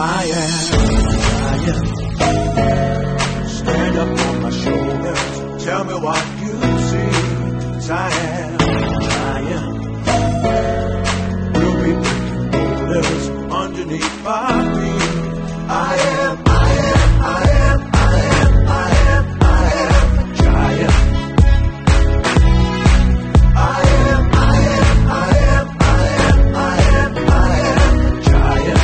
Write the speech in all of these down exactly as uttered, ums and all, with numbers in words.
I am giant. Stand up on my shoulders. Tell me what you see. 'Cause I am giant. We'll be breaking boulders underneath my feet. I am, I am, I am, I am, I am, I am a giant. I am, I am, I am, I am, I am, I am a giant.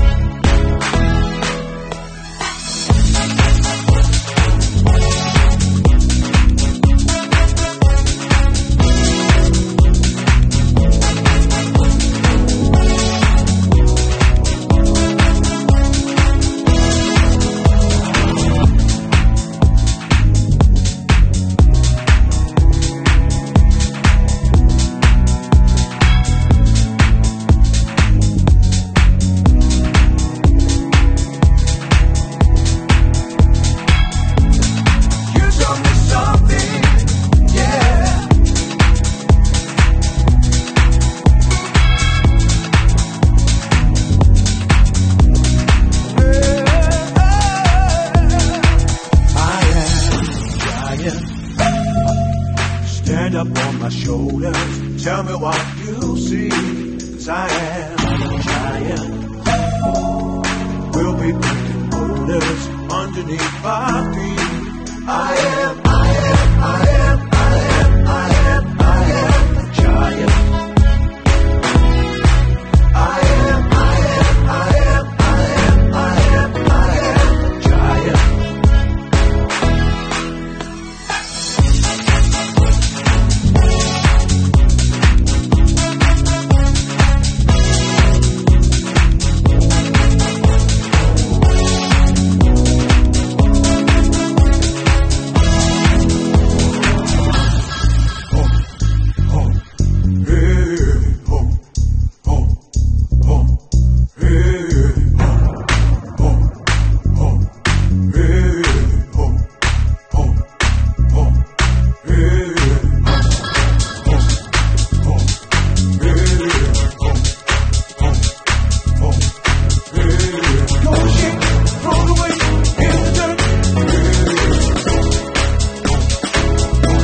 Stand up on my shoulders, tell me what you see. 'Cause I am a giant. We'll be breaking boulders underneath my feet. I am, I am, I am, I am, I am, I am a giant. I am, I am, I am, I am, I am, I am a giant.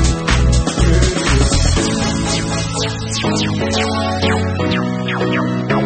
We'll be right back.